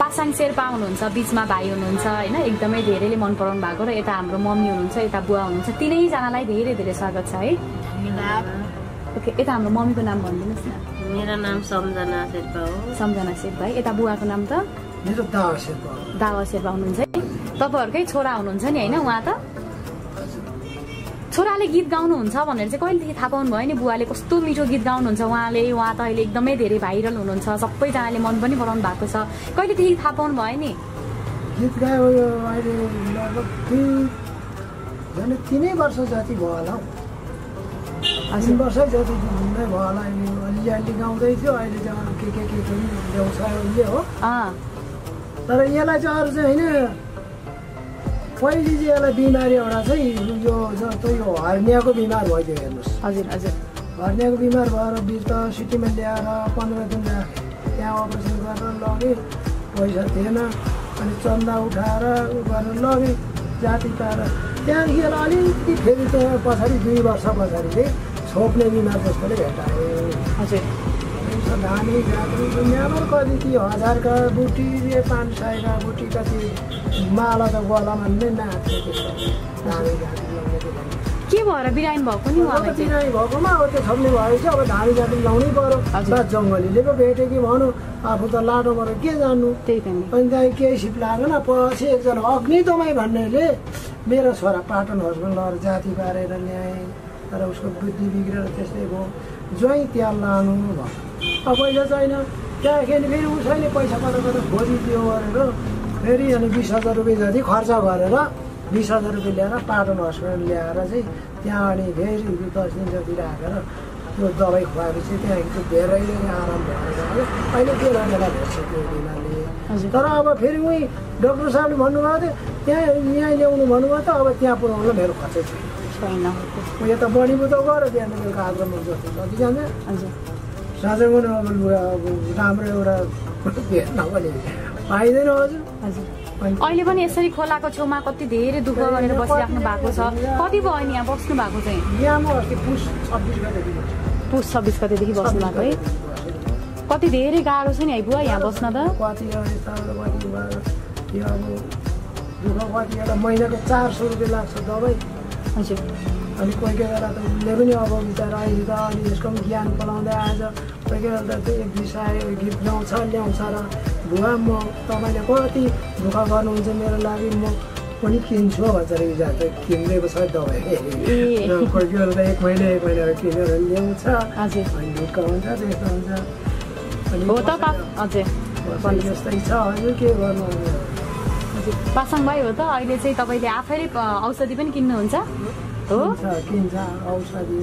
पासाङ शेर्पा हुनुहुन्छ, बिचमा भाइ हुनुहुन्छ होइन, एकदमै धेरैले मन पराउनु भएको, र यता हाम्रो मम्मी हुनुहुन्छ, यता बुवा हुनुहुन्छ, तीनैजनालाई धेरै धेरै स्वागत छ है। ओके, यता हाम्रो मम्मीको नाम भनिदिनुहोस् न। मेरो नाम सम्झना शेर्पा हो। सम्झना शेर्पा है। यता बुवाको नाम त मेरो दावा शेर्पा हो। दावा शेर्पा हुनुहुन्छ है। तपाईँहरूकै छोरा हुनुहुन्छ नि होइन उहाँ त? छोराले गीत गाउनुहुन्छ भनेर चाहिँ कहिलेदेखि थाहा पाउनु भयो नि? बुवाले कस्तो मिठो गीत गाउनुहुन्छ उहाँले। उहाँ त अहिले एकदमै धेरै भाइरल हुनुहुन्छ, सबैजनाले मन पनि पराउनु भएको छ। कहिलेदेखि थाहा पाउनु भयो नि? गीत गायो अहिले लगभग 3 वर्ष जति भयो होला हौ। 3 वर्ष जति हुँदै भयो होला। अलिअलि गाउँदै थियो, अहिले चाहिँ के ल्याउँछ उसले हो। तर यसलाई चाहिँ अरू चाहिँ होइन, पहिले चाहिँ यसलाई बिमारी एउटा चाहिँ यो जस्तो यो हर्नियाको बिमार भइदियो हेर्नुहोस्। हजुर हजुर। हर्नियाको बिमार भएर बिर्त सिटीमा ल्याएर 15 दिन राखेँ, त्यहाँ अपरेसन गरेर लगेँ, पैसा थिएन, अनि चन्दा उठाएर गरेर लगेँ जाति पाएर। त्यहाँदेखि यसलाई अलिकति फेरि त पछाडि 2 वर्ष पछाडि चाहिँ छोप्ने बिमार जस्तोले भेटाएँ। हजुर। धामी जाति दुनियाँमा कति ती 1000 का बुटी 500 का बुटी कति माला त गलामा नै नाच्थ्यो त्यस्तो। धामी जाति के भएर बिरामी भएको नि उहाँलाई? बिरामी भएकोमा अब त्यो छोप्ने भएपछि अब धामी जाति लाउनै पर्यो। बा जङ्गलीले पो भेट्यो कि भनौँ, आफू त लाटोबाट के जान्नु। त्यही पनि। अनि त्यहाँ केही सिप लागेन। पछि एकजना अग्नि दमाई भन्नेले मेरो छोरा पाटन हस्पिटल लगेर जाति पारेर ल्याएँ, तर उसको बुद्धि बिग्रेर त्यस्तै भयो। ज्वाइँ त्यहाँ लानु भयो। अब पैसा छैन, त्यहाँखेरि फेरि उसैले पैसा कता खोजिदियो गरेर फेरि अनि 20,000 रुपियाँ जति खर्च गरेर 20,000 रुपियाँ ल्याएर पाटन हस्पिटल ल्याएर चाहिँ त्यहाँ अनि फेरि 10 दिन जति राखेर त्यो दबाई खुवाएपछि त्यहाँ धेरै नै आराम भएर गयो। अहिले के गरेर भेट्छ त्यो बिमारले। तर अब फेरि उहीँ डक्टर साहबले भन्नुभएको थियो यहाँ ल्याउनु भन्नुभयो त अब त्यहाँ पुऱ्याउनु मेरो खर्चै छैन। म यता बढीबुत गऱ्यो बिहान बेलुका आद्रमा जस्तो कति जान्छ। साँझको अब राम्रो एउटा भेट्न पनि पाइँदैन। हजुर हजुर। अहिले पनि यसरी खोलाको छेउमा कति धेरै दुःख गरेर बसिराख्नु भएको छ। कति भयो नि यहाँ बस्नु भएको चाहिँ? यहाँ म अस्ति पुस 26 गतेदेखि। पुस 26 गतेदेखि बस्नु भएको है। कति धेरै गाह्रो छ नि है बुवा यहाँ बस्न त? कति अब दुःख कति एउटा महिनाको 400 रुपियाँ लाग्छ दबाई। हजुर। अनि कोही कोही बेला त उसले पनि अब बिचरा अहिले त अनि यसको पनि ज्ञान पलाउँदै आएछ। कोही कोही बेला त एक दिस आयो गीत ल्याउँछ र बुवा म तपाईँले कति दुःख गर्नुहुन्छ मेरो लागि, म पनि किन्छु भन्छ अरे हिजो त किनिदिएको छ दबाई। कोही कोही बेला त 1 महिना किनेर ल्याउँछ। अनि ढुक्क हुन्छ त्यस्तो हुन्छ। अनि हो त हजुर यस्तै छ। हजुर के गर्नु? हजुर। पासाङ भाइ हो त अहिले चाहिँ तपाईँले आफैले औषधि पनि किन्नुहुन्छ हो? किन्छ औषधि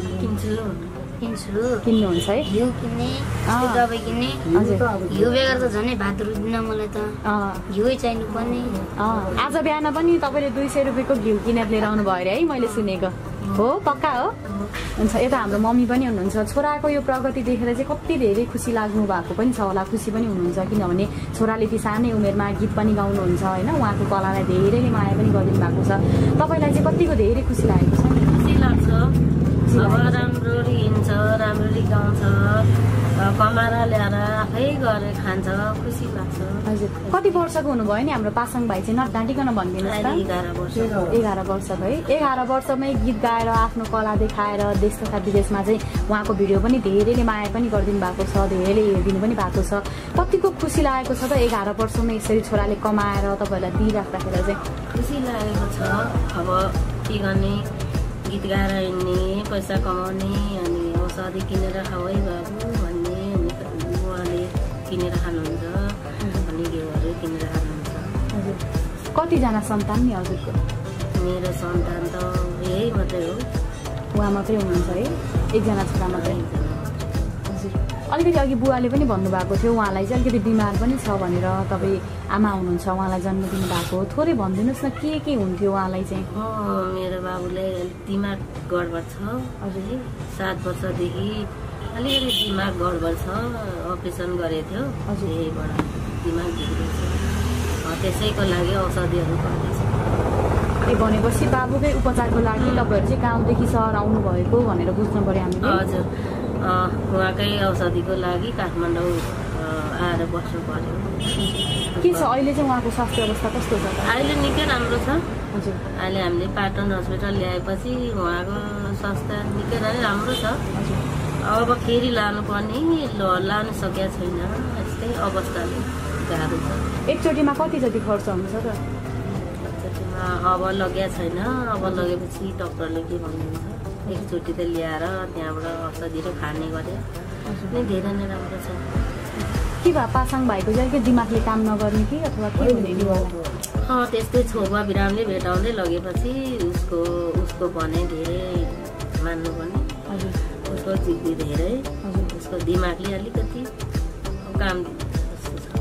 किन्नुहुन्छ है? घिउ किन्ने, दबाई किन्ने। घिउ बेगर त झनै भात रुच्दैन मलाई त। घिउै चाहिनु पर्ने। आज बिहान पनि तपाईँले 200 रुपियाँको घिउ किनेर लिएर आउनु भयो अरे है, मैले सुनेको हो? पक्का हो? हुन्छ। यता हाम्रो मम्मी पनि हुनुहुन्छ। छोराको यो प्रगति देखेर चाहिँ कति धेरै खुसी लाग्नु भएको पनि छ होला, खुसी पनि हुनुहुन्छ, किनभने छोराले ती सानै उमेरमा गीत पनि गाउनुहुन्छ होइन, उहाँको कलालाई धेरैले माया पनि गरिदिनु भएको छ। तपाईँलाई चाहिँ कतिको धेरै खुसी लागेको छ? खुसी लाग्छ। अब राम्ररी हिँड्छ, राम्ररी गाउँछ, कमाएर ल्याएर आफै गरेर खान्छ, खुसी लाग्छ। हजुर। कति वर्षको हुनुभयो नि हाम्रो पासाङ भाइ चाहिँ? नडाँटिकन भनिदिनुहोस् त। 11 वर्ष। 11 वर्षको है। 11 वर्षमै गीत गाएर आफ्नो कला देखाएर देश तथा विदेशमा चाहिँ उहाँको भिडियो पनि धेरैले माया पनि गरिदिनु भएको छ, धेरैले हेरिदिनु पनि भएको छ। कतिको खुसी लागेको छ त 11 वर्षमा यसरी छोराले कमाएर तपाईँहरूलाई दिइराख्दाखेरि चाहिँ? खुसी लागेको छ। अब के गर्ने, गीत गाएर हिँड्ने, पैसा कमाउने, अनि औषधि किनेर खाऊ है बाबु भन्ने, अनि उहाँले किनेर खानुहुन्छ, अनि घिउहरू किनेर खानुहुन्छ। हजुर। कतिजना सन्तान नि हजुरको? मेरो सन्तान त यही मात्रै हो। उहाँ मात्रै हुनुहुन्छ है? एकजना छोरा मात्रै? हजुर। अलिकति अघि बुवाले पनि भन्नुभएको थियो उहाँलाई चाहिँ अलिकति बिमार पनि छ भनेर, तपाईँ आमा हुनुहुन्छ उहाँलाई जन्म दिनुभएको। थोरै भनिदिनुहोस् न के हुन्थ्यो उहाँलाई चाहिँ? मेरो बाबुले दिमाग गडबड छ। हजुर। 7 वर्षदेखि अलिकति दिमाग गडबड छ, अपरेसन गरेको थियो। हजुर। यहीबाट दिमाग बिग्रेको छ, त्यसैको लागि औषधिहरू गर्दैछ। भनेपछि बाबुकै उपचारको लागि तपाईँहरू चाहिँ गाउँदेखि सहर आउनु भएको भनेर बुझ्नु पर्यो हामीले। हजुर। उहाँकै औषधिको लागि काठमाडौँ आएर बस्नु पर्यो। के छ अहिले चाहिँ उहाँको स्वास्थ्य अवस्था कस्तो छ त? अहिले निकै राम्रो छ। हजुर अहिले हामीले पाटन हस्पिटल ल्याएपछि उहाँको स्वास्थ्य निकै नै राम्रो छ। अब फेरि लानुपर्ने लानु सकेका छैन, यस्तै अवस्थाले गाह्रो छ। एकचोटिमा कति जति खर्च हुन्छ त? एकचोटिमा अब लगेको छैन, अब लगेपछि डक्टरले के भन्नुहुन्छ, एकचोटि त ल्याएर त्यहाँबाट औषधि र खाने गरे धेरै नै राम्रो छ। के भयो पासाङ भाइको चाहिँ अलिकति दिमागले काम नगर्ने कि अथवा के हुने नि? त्यस्तै छोपा बिरामले भेटाउँदै लगेपछि उसको भने धेरै मान्नुपर्ने, उसको जिद्दी धेरै, उसको दिमागले अलिकति काम जस्तो छ।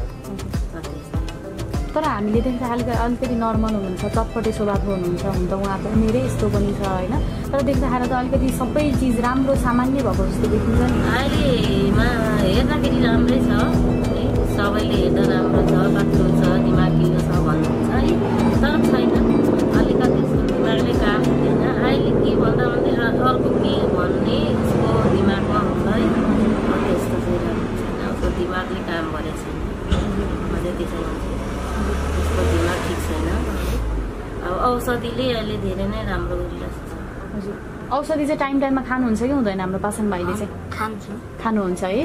तर हामीले देख्दा अलिकति नर्मल हुनुहुन्छ, चटपटे स्वभावको हुनुहुन्छ, हुन त उहाँको उमेरै यस्तो पनि छ होइन, तर देख्दाखेरि त अलिकति सबै चिज राम्रो सामान्य भएको जस्तो देखिन्छ नि। अहिलेमा हेर्दाखेरि राम्रै छ, सबैले हेर्दा राम्रो छ, बाक्लो छ, दिमाग किलो छ भन्नुहुन्छ है, तर छैन अलिकति दिमागले काम दिँदैन। अहिले के भन्दा अर्को के भन्ने उसको दिमागमा हुन्छ है, त्यस्तो चाहिँ राम्रो छैन, उसको दिमागले काम गरेको छैन, अझै त्यसै भन्छ उसको दिमाग ठिक छैन। अब औषधिले अहिले धेरै नै राम्रो गरिरहेको छ। हजुर औषधि चाहिँ टाइममा खानुहुन्छ कि हुँदैन हाम्रो पासाङ भाइले चाहिँ? खानुहुन्छ है?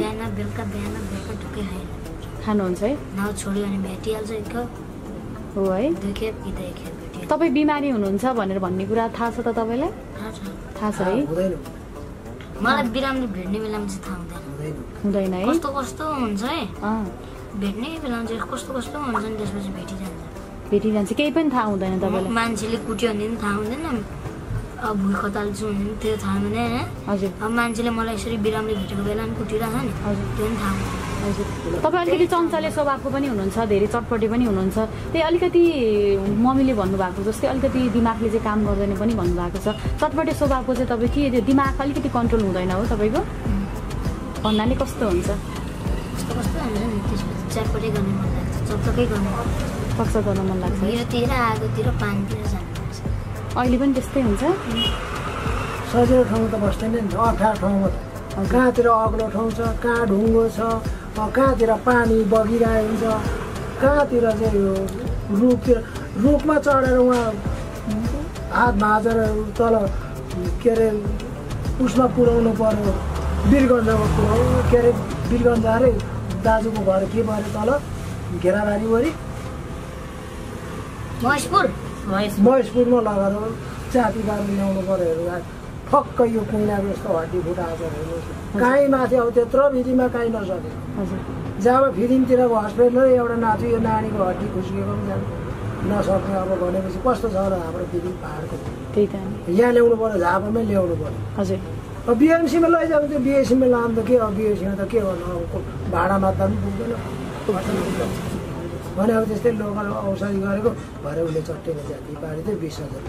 खानुहुन्छ है? हो है। तपाईँ बिमारी हुनुहुन्छ भनेर भन्ने कुरा थाहा छ त तपाईँलाई? थाहा छ है? मलाई बिरामले भेट्ने बेलामा चाहिँ थाहा हुँदैन। हुँदैन है? कस्तो कस्तो हुन्छ है, भेट्ने बेलामा चाहिँ कस्तो कस्तो हुन्छ नि, त्यसपछि भेटिरहन्छ, केही पनि थाहा हुँदैन तपाईँलाई? मान्छेले कुट्यो भने पनि थाहा हुँदैन, अब भुइँ खताल्छु भने पनि त्यो थाहा हुँदैन। हजुर अब मान्छेले मलाई यसरी बिरामले भेटेको बेला पनि कुटिरहेछ नि, त्यो पनि थाहा हुँदैन। हजुर तपाईँ अलिकति चञ्चले स्वभावको पनि हुनुहुन्छ, धेरै चटपटे पनि हुनुहुन्छ, त्यही अलिकति मम्मीले भन्नुभएको जस्तै अलिकति दिमागले चाहिँ काम गर्दैन पनि भन्नुभएको छ। चटपटे स्वभावको चाहिँ तपाईँ के दिमाग अलिकति कन्ट्रोल हुँदैन हो तपाईँको भन्नाले कस्तो हुन्छ? कस्तो कस्तो हुन्छ नि, त्यसपछि चटपटै गर्न मन लाग्छ, चटपटै गर्न मन लाग्छ, हिरोतिर आगोतिर पानीतिर जानु लाग्छ। अहिले पनि त्यस्तै हुन्छ? सजिलो ठाउँमा त बस्दैन नि, अप्ठ्यारो ठाउँमा कहाँतिर अग्लो ठाउँ छ, कहाँ ढुङ्गो छ, कहाँतिर पानी बगिरहेको हुन्छ, कहाँतिर चाहिँ यो रुखमा चढेर उहाँ हात भाँचेर तल के अरे उसमा पुर्याउनु पर्यो, वीरगन्जमा पुर्याउनु, के अरे वीरगन्ज अरे दाजुको घर के भयो तल घेराबारी वरि महेशपुरमा लगेर चाती बार्नु ल्याउनु पर्यो। ठक्कै यो कुइनाको यस्तो हड्डी फुटाएको छ हेर्नुहोस्, काहीँ माथि अब त्यत्रो भिडीमा काहीँ नसके, जब फिदिमतिर हस्पिटल एउटा नाच्यो यो नानीको हड्डी खुस्किएको पनि जानु नसक्ने अब भनेपछि कस्तो छ र हाम्रो फिदिम पाहाडको? त्यही त यहाँ ल्याउनु पर्यो, झापामै ल्याउनु पर्यो। हजुर अब बिएमसीमा लैजानु, त्यो बिएसीमा लानु त के, अब बिएसीमा त के गर्नु, अब भाडा मात्रा पनि पुग्दैन भने अब त्यस्तै लोकल औषधि गरेको भरे उसले चट्टेको जाति पारी चाहिँ 20,000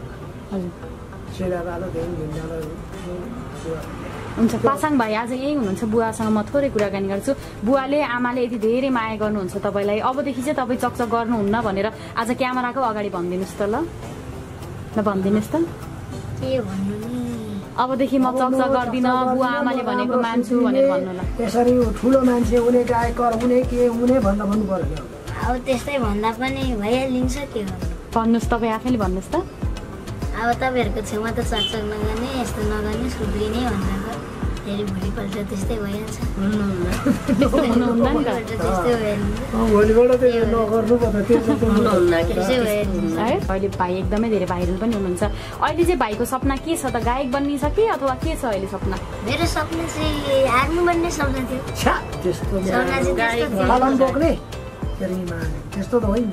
हुन्छ। पासाङ भाइ आज यही हुनुहुन्छ, बुवासँग म थोरै कुराकानी गर्छु। बुवाले आमाले यति धेरै माया गर्नुहुन्छ तपाईँलाई, अबदेखि चाहिँ तपाईँ चकचक गर्नुहुन्न भनेर आज क्यामेराको अगाडि भनिदिनुहोस् त ल भनिदिनुहोस् त। के भन्नु नि, अबदेखि म चकचक गर्दिनँ, बुवा आमाले भनेको मान्छु भनेर भन्नु ल। यसरी ठुलो मान्छे हुने, गायकर हुने, के हुने भनेर भन्नु पर्यो। अब त्यस्तै भन्दा पनि भइहालिन्छ, के गर्नु भन्नुहोस्, तपाईँ आफैले भन्नुहोस् त। अब तपाईँहरूको छेउमा त चकचक नगर्ने, यस्तो नगर्ने, सुध्रिने भनेर फेरि भोलिपल्ट त्यस्तै भइहाल्छ। अहिले भाइ एकदमै धेरै भाइरल पनि हुनुहुन्छ। अहिले चाहिँ भाइको सपना के छ त? गायक बन्ने छ कि अथवा के छ अहिले सपना? मेरो सपना चाहिँ आर्मी बन्ने सपना थियो। त्यस्तो त होइन,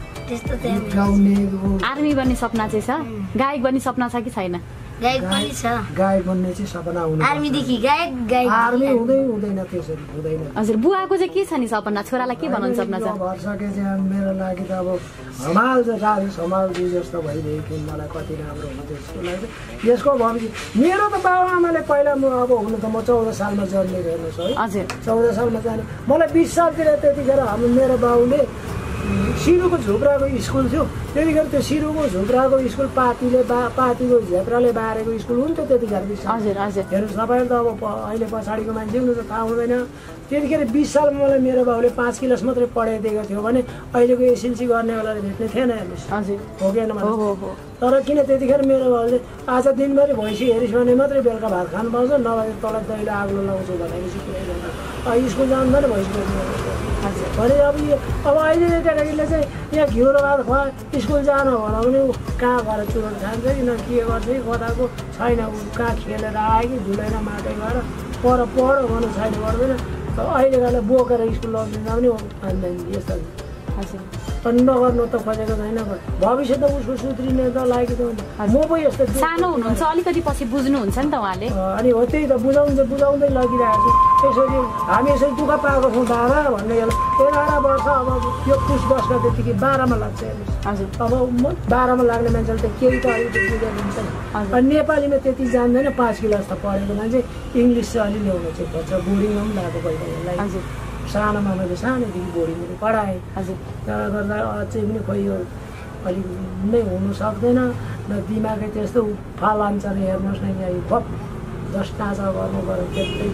आर्मी बन्ने सपना चाहिँ छ, गायक बन्ने सपना छ कि छैन? गायक पनि छ, गायक बन्ने चाहिँ सपना हुनु, आर्मीदेखि गायक आर्मी हुँदैन त्यसरी हुँदैन। हजुर बुवाको चाहिँ के छ नि सपना, छोरालाई के बनाउनु सपना छ? घर सके चाहिँ मेरो लागि त अब हमाल छ, साह्रै हमाल दिए जस्तो भइदियो, मलाई कति राम्रो हुन्छ जस्तो लाग्छ यसको भविष्य। मेरो त बाबुआमाले पहिला म अब हुनु त म 14 सालमा जन्मेको हेर्नुहोस् है, 14 सालमा जाने, मलाई 20 सालतिर त्यतिखेर हाम्रो मेरो बाबुले सिरुको झुप्राको स्कुल थियो त्यतिखेर त्यो सिरुको झुप्राको स्कुल पातीको झेप्राले बारेको स्कुल हुन्थ्यो त्यतिखेर। हजुर हजुर हेर्नुहोस् तपाईँहरू त अब अहिले पछाडिको मान्छे हुनु त थाहा हुँदैन। त्यतिखेर 20 सालमा मलाई मेरो बाउले 5 क्लास मात्रै पढाइदिएको थियो भने अहिलेको एसएलसी गर्नेवालाले भेट्ने थिएन। हेर्नुहोस् हजुर हो कि होइन? तर किन त्यतिखेर मेरो बाउले आज दिनभरि भैँसी हेरिस् भने मात्रै बेलुका भात खानु पाउँछ, नभए तँलाई दैलो आग्लो लगाउँछु भनेपछि कुरै गर्दैन। स्कुल जाँदैन भैँसी भने अब अहिले केटाकेटीले चाहिँ यहाँ घिउ र भात खुवा स्कुल जानु होला भने कहाँ गएर चुरोट खान्छ कि न के गर्छ कि कताको छैन, कहाँ खेलेर आयो कि धुलेर माटै गएर पढ भन्नु छैन गर्दैन। अहिलेकाले बोकेर स्कुल लगिदिँदा पनि मान्दैन यस्तो। हजुर नगर्नु त खोजेको छैन, भविष्य त उसको सुध्रिने त लागेको हुन्छ। म पो यस्तो सानो हुनुहुन्छ अलिकति पछि बुझ्नुहुन्छ नि त उहाँले। अनि हो त्यही त बुझाउँदै लगिरहेको छु। यसरी हामी यसरी दुःख पाएको छौँ बाबा भन्ने 11 वर्ष अब यो पुस बस्न त्यतिकै 12मा लाग्छ। हजुर अब 12मा लाग्ने मान्छेले त केही त अलिकति बुझेर हुन्छ। अनि नेपालीमा त्यति जान्दैन, 5 क्लास त पढेको मान्छे इङ्ग्लिस चाहिँ अलि ल्याउनु चाहिँ खोज्छ। बोर्डिङमा पनि लगाएको पहिला हजुर सानोमा मैले सानैदेखि बोर्डिङहरू पढाएँ। हजुर तर गर्दा अझै पनि खोइ यो अलिक नै हुनु सक्दैन न, दिमागै त्यस्तो फालान्छ रे। हेर्नुहोस् न यहाँ खप 10 टाँचा गर्नु पऱ्यो त्यस्तै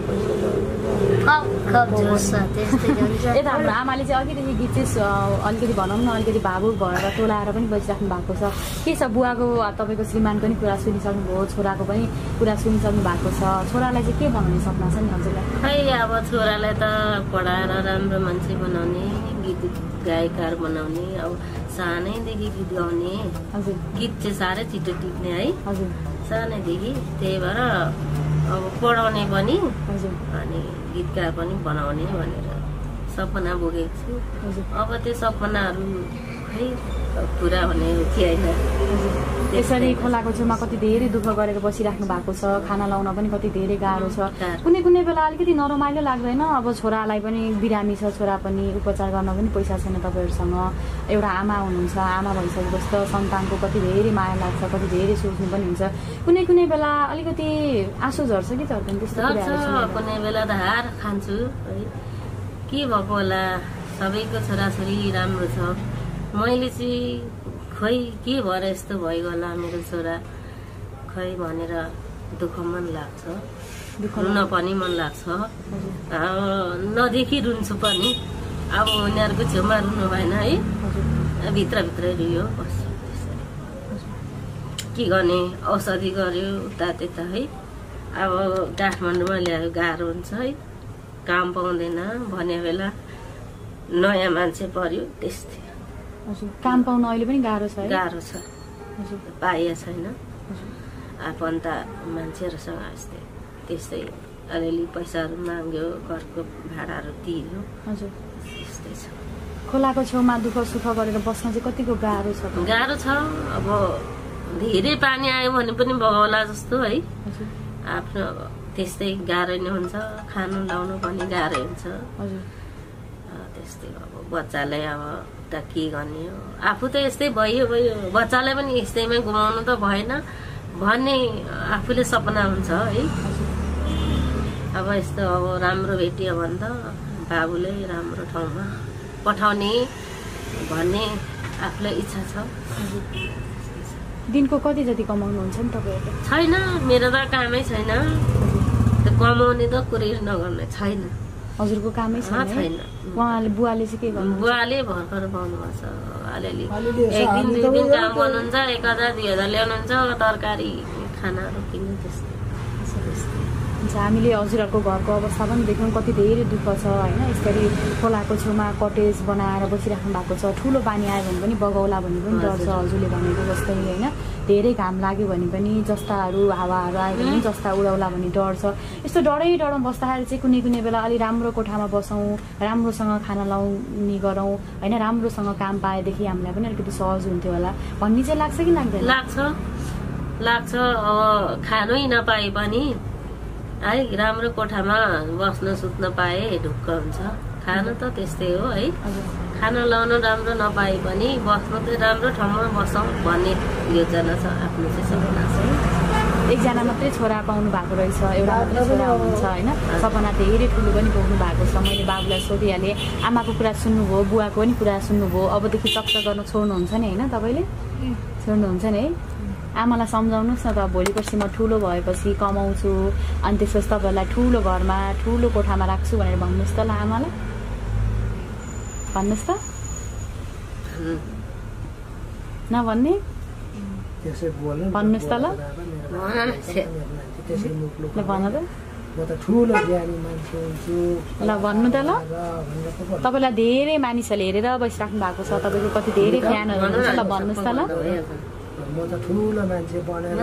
यता हाम्रो आमाले चाहिँ अलिकति गीत चाहिँ अलिकति भनौँ न अलिकति भावुक भएर टोलाएर पनि बसिराख्नु भएको छ। के छ बुवाको तपाईँको श्रीमानको पनि कुरा सुनिसक्नुभयो, छोराको पनि कुरा सुनिसक्नु भएको छ। छोरालाई चाहिँ के बनाउने सपना छ नि हजुरलाई? खै अब छोरालाई त पढाएर राम्रो मान्छे बनाउने, गीत गायककार बनाउने, अब सानैदेखि गीत गाउने। हजुर गीत चाहिँ साह्रै छिटो टिप्ने है हजुर सानैदेखि, त्यही भएर अब पढाउने पनि हजुर अनि गीतकार पनि बनाउने भनेर सपना बोकेको छु। अब त्यो सपनाहरू खै पुरा हुने हो कि होइन। यसरी खोलाको छेउमा कति धेरै दुःख गरेर बसिराख्नु भएको छ, खाना लाउन पनि कति धेरै गाह्रो छ। कुनै कुनै बेला अलिकति नरमाइलो लाग्दैन? अब छोरालाई पनि बिरामी छ, छोरा पनि उपचार गर्न पनि पैसा छैन तपाईँहरूसँग, एउटा आमा हुनुहुन्छ, आमा भइसकेपछि त सन्तानको कति धेरै माया लाग्छ, कति धेरै सोच्नु पनि हुन्छ। कुनै कुनै बेला अलिकति आँसु झर्छ कि झर्दैन त्यस्तो कुराहरू? कुनै बेला त हार खान्छु है, के भएको होला, सबैको छोराछोरी राम्रो छ, मैले चाहिँ खै के भएर यस्तो भइगयो होला मेरो छोरा खै भनेर दुःख मन लाग्छ, रुन पनि मन लाग्छ। नदेखि रुन्छु पनि, अब उनीहरूको छेउमा रुनु भएन है, भित्रभित्रै रुयो बस्यो। के गर्ने, औषधि गर्यो उता त्यता है। अब काठमाडौँमा ल्यायो गाह्रो हुन्छ है, काम पाउँदैन भन्ने बेला नयाँ मान्छे पर्यो त्यस्तै। हजुर काम पाउन अहिले पनि गाह्रो छ है? गाह्रो छ, हजुर पाइएको छैन। आफन्त मान्छेहरूसँग यस्तै त्यस्तै अलिअलि पैसाहरू माग्यो, घरको भाडाहरू तिर्यो। हजुर यस्तै छ। खोलाको छेउमा दुःख सुख गरेर बस्न चाहिँ कतिको गाह्रो छ? गाह्रो छ। अब धेरै पानी आयो भने पनि बगाउला जस्तो है, आफ्नो त्यस्तै गाह्रो नै हुन्छ। खानु लाउनु पनि गाह्रो हुन्छ। हजुर त्यस्तै अब बच्चालाई अब त के गर्ने हो, आफू त यस्तै भयो बच्चालाई पनि यस्तैमै गुमाउनु त भएन भन्ने आफूले सपना हुन्छ है। अब यस्तो अब राम्रो भेटियो भने त बाबुले राम्रो ठाउँमा पठाउने भन्ने आफूलाई इच्छा छ। दिनको कति जति कमाउनुहुन्छ नि तपाईँहरूले? छैन, मेरो त कामै छैन, कमाउने त कुरै नगर्ने छैन। हजुरको कामै छैन? उहाँले बुवाले चाहिँ के गर्नु? बुवाले भर्खर पाउनुपर्छ, अलिअलि 1 दिन 2 दिन काम गर्नुहुन्छ, 1000 2000 ल्याउनुहुन्छ, तरकारी खानाहरू किन्नु त्यस्तो। हामीले हजुरहरूको घरको अवस्था पनि देख्यौँ, कति धेरै दुःख छ होइन। यसरी खोलाको छेउमा कटेज बनाएर बसिराख्नु भएको छ। ठुलो पानी आयो भने पनि बगाउला भन्ने पनि डर छ हजुरले भनेको जस्तै होइन। धेरै घाम लाग्यो भने पनि जस्ताहरू हावाहरू आयो भने जस्ता उडाउला भन्ने डर छ। यस्तो डरमा बस्दाखेरि चाहिँ कुनै कुनै बेला अलि राम्रो कोठामा बसौँ, राम्रोसँग खाना लाउने गरौँ होइन, राम्रोसँग काम पाएदेखि हामीलाई पनि अलिकति सहज हुन्थ्यो होला भन्ने चाहिँ लाग्छ कि लाग्दैन? लाग्छ। अब खानै नपाए पनि है राम्रो कोठामा बस्न सुत्न पाए ढुक्क हुन्छ। खाना त त्यस्तै हो है, खाना लाउन राम्रो नपाए पनि बस्नु चाहिँ राम्रो ठाउँमा बसौँ भन्ने योजना छ, आफ्नो चाहिँ सपना छ। एकजना मात्रै छोरा पाउनु भएको रहेछ, एउटा मात्रै छोरा हुनुहुन्छ होइन। सपना धेरै ठुलो पनि पुग्नु भएको छ। मैले बाबुलाई सोधिहालेँ, आमाको कुरा सुन्नुभयो, बुवाको पनि कुरा सुन्नुभयो, अबदेखि चक्च गर्न छोड्नुहुन्छ नि होइन तपाईँले? छोड्नुहुन्छ नि है? आमालाई सम्झाउनुहोस् न त, भोलि पर्सि म ठुलो भएपछि कमाउँछु अनि त्यसपछि तपाईँहरूलाई ठुलो घरमा ठुलो कोठामा राख्छु भनेर भन्नुहोस् त ल आमालाई, भन्नुहोस् त। नभन्ने भन्नुहोस् त ल, भन त ल, भन्नु त ल। तपाईँलाई धेरै मानिसहरूले हेरेर बसिराख्नु भएको छ, तपाईँको कति धेरै फ्यानहरू हुनुहुन्छ, ल भन्नुहोस् त ल। म त ठुलो मान्छे बनेर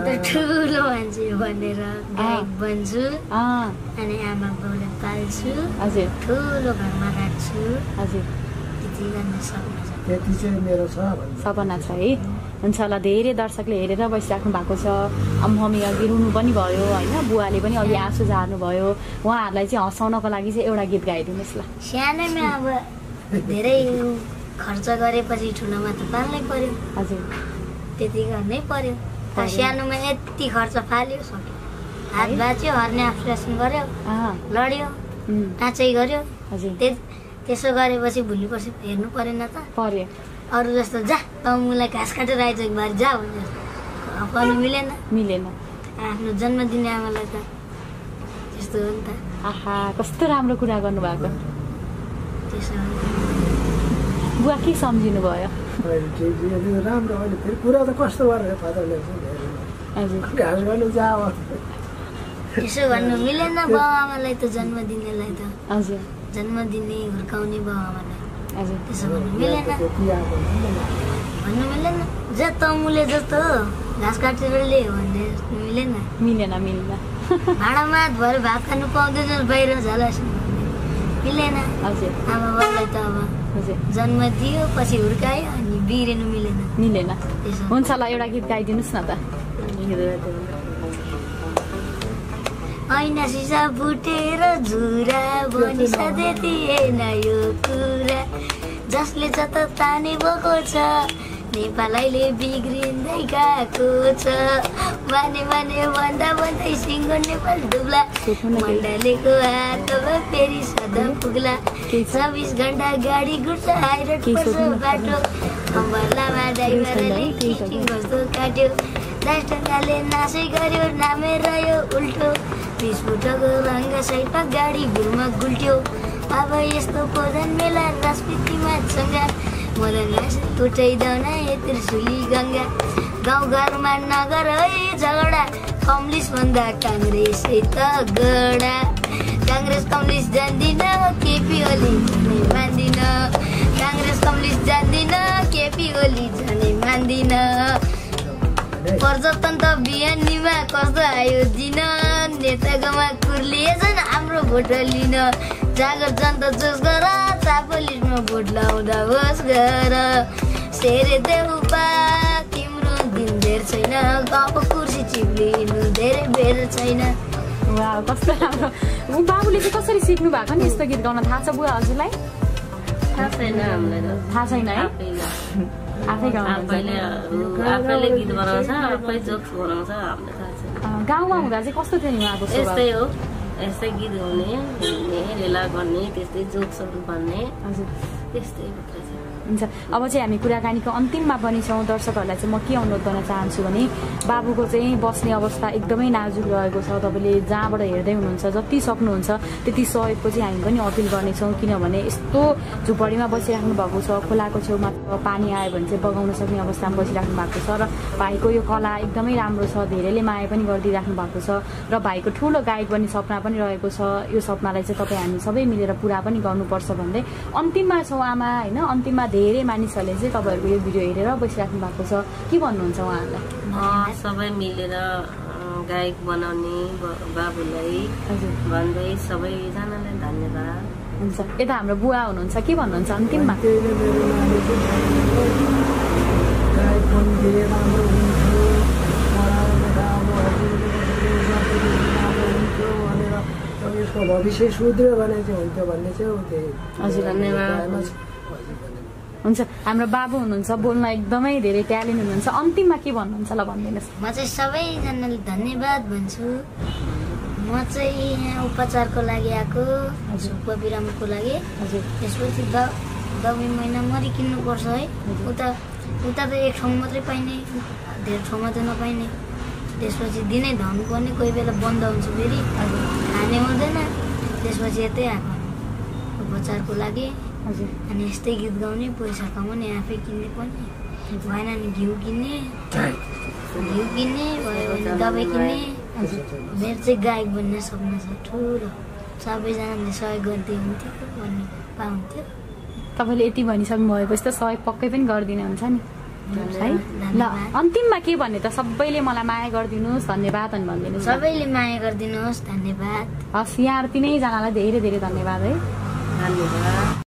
गायक बन्छु अनि आमा बाउलाई पाल्छु, हजुर ठुलो घरमा राख्छु, हजुर त्यति गर्न सक्नु छ। त्यति चाहिँ मेरो सपना छ है। हुन्छ ल, धेरै दर्शकले हेरेर बसिराख्नु भएको छ। मम्मी अघि रुनु पनि भयो होइन, बुवाले पनि अघि आँसु झार्नु भयो। उहाँहरूलाई चाहिँ हँसाउनको लागि चाहिँ एउटा गीत गाइदिनुहोस् ल। सानैमा अब धेरै खर्च गरेपछि ठुलोमा त पाल्नै पर्यो, हजुर त्यति गर्नै पर्यो। सानोमा यति खर्च फाल्यो, सक्यो, हात भाँच्यो, हर्ने अपरेसन गर्यो, लड्यो, नाचै गर्यो, त्यसो गरेपछि भोलि पर्सि हेर्नु परेन त? पर्यो। अरू जस्तो जा त मलाई घाँस काटेर आइज एक बार जा भनेर गर्नु मिलेन। आफ्नो जन्म दिने आमालाई त त्यस्तो हो नि त। आहा, कस्तो राम्रो कुरा गर्नुभएको। त्यसो बुवा के सम्झिनु भयो? राम्रो अहिले फेरि कुरा त कस्तो गरेर फादर ल्याउँछ घाँस गर्नु जा। त्यसो भन्नु मिलेन बाउ आमालाई त, जन्म दिनेलाई त। हजुर, जन्म दिने हुर्काउने बाउ आमालाई हजुर त्यसो भन्नु मिलेन। जा तमुले जस्तो घाँस काटेर ल्यायो भन्ने मिलेन। भाँडामा हात भएर भात खानु पाउँदैन, बाहिर झलास्नु मिलेन। आमा बाउलाई त अब जन्म दियो, पछि हुर्कायो, अनि बिग्रिनु मिलेन। हुन्छ ल, एउटा गीत गाइदिनुहोस् न त। ऐना सिसा फुटेर झुरा बनिसधे थिएन यो कुरा, जसले जता ताने भएको छ नेपाल अहिले बिग्रिँदै गएको छ। माने भन्दा भन्दै सिङ्गो नेपाल डुब्ला, मण्डलेको हातमा फेरि सदा पुग्ला। 24 घण्टा गाडी गुड्छ, हाइरोड पर्छ बाटो, अम्बलामा ड्राइभरले किटिङ कस्तो काट्यो, 10 टकाले नासै गर्यो, नामै रह्यो उल्टो, 20 फुटको भाङ्गा साइडमा गाडी घुरमा गुल्ट्यो। अब यस्तो पोजन मेला राजपितीमा सँगा, मदन उठाइदाउन त्रिशुली गङ्गा। गाउँघरमा नगर है झगडा, कम्युनिस्ट भन्दा काङ्ग्रेस त गडा। काङ्ग्रेस कम्युनिस्ट जान्दिन, केपी ओली झनै मान्दिन। काङ्ग्रेस कम्युनिस्ट जान्दिन, केपी ओली झनै मान्दिन। प्रजातन्त्र बिहानीमा कस्तो आयो दिन, नेताकोमा कुर्लिएछन् हाम्रो भोट लिन। जागर जनता जोस गर, चापोलिसमा भोट लाउँदा होस् गर। सेरे देउपा तिम्रो दिन धेर छैन, गाउँको कुर्सी चिप्लिनु धेरै बेर छैन। कस्तो राम्रो। बाबुले चाहिँ कसरी सिक्नु भएको नि यस्तो गीत गाउन? थाहा छ बुवा हजुरलाई? थाहा छैन हामीलाई त। थाहा छैन है? आफै आफैले गीत बनाउँछ, आफै जोक्स बनाउँछ, हामीलाई थाहा छैन। गाउँमा हुँदा चाहिँ कस्तो थियो नि उहाँको स्वभाव? यस्तै हो, यस्तै गीत गाउने, रेला गर्ने, त्यस्तै जोक्सहरू भन्ने, त्यस्तै मात्र छ। हुन्छ, अब चाहिँ हामी कुराकानीको अन्तिममा पनि छौँ। दर्शकहरूलाई चाहिँ म के अनुरोध गर्न चाहन्छु भने, बाबुको चाहिँ बस्ने अवस्था एकदमै नाजुक रहेको छ। तपाईँले जहाँबाट हेर्दै हुनुहुन्छ, जति सक्नुहुन्छ त्यति सहयोगको चाहिँ हामी पनि अपिल गर्नेछौँ। किनभने यस्तो झुपडीमा बसिराख्नु भएको छ, खोलाको छेउमा पानी आयो भने चाहिँ बगाउन सक्ने अवस्थामा बसिराख्नु भएको छ। र भाइको यो कला एकदमै राम्रो छ, धेरैले माया पनि गरिदिइराख्नु भएको छ। र भाइको ठुलो गायक बन्ने सपना पनि रहेको छ। यो सपनालाई चाहिँ तपाईँ हामी सबै मिलेर पुरा पनि गर्नुपर्छ भन्दै अन्तिममा छौँ आमा होइन। अन्तिममा धेरै मानिसहरूले चाहिँ तपाईँहरूको यो भिडियो हेरेर बसिराख्नु भएको छ, के भन्नुहुन्छ उहाँहरूलाई? सबै मिलेर गायक बनाउने बाबुलाई भन्दै सबैजनालाई धन्यवाद। हुन्छ, यता हाम्रो बुवा हुनुहुन्छ, के भन्नुहुन्छ अन्तिममा? भविष्य सुध्रियो भने चाहिँ हुन्थ्यो भन्ने चाहिँ हजुर धन्यवाद। हुन्छ हाम्रो बाबु हुनुहुन्छ बोल्न एकदमै धेरै ट्यालेन्ट हुनुहुन्छ अन्तिममा के भन्नुहुन्छ ल भनिदिनुहोस् म चाहिँ सबैजनाले धन्यवाद भन्छु म चाहिँ यहाँ उपचारको लागि आएको सुक्खा बिरामको लागि हजुर त्यसपछि दबाई महिना मरि किन्नुपर्छ है उता त एक ठाउँ मात्रै पाइने धेरै ठाउँमा त नपाइने त्यसपछि दिनै धन्नुपर्ने कोही बेला बन्द हुन्छ फेरि खाने हुँदैन त्यसपछि यतै आएको उपचारको लागि हजुर अनि यस्तै गीत गाउने पैसा कमाउने आफै किन्ने पनि भएन नि घिउ किन्ने भयो भने दबाई किन्ने मेरो चाहिँ गायक बन्ने सपना छ ठुलो सबैजनाले सहयोग गर्दै हुन्थ्यो भन्ने पाउँथ्यो तपाईँले यति भनिसक्नु भएपछि त सहयोग पक्कै पनि गरिदिनु हुन्छ नि है ल अन्तिममा के भन्ने त सबैले मलाई माया गरिदिनुहोस् धन्यवाद अनि भनिदिनुहोस् सबैले माया गरिदिनुहोस् धन्यवाद हस् यहाँ 3जनालाई धेरै धेरै धन्यवाद है धन्यवाद।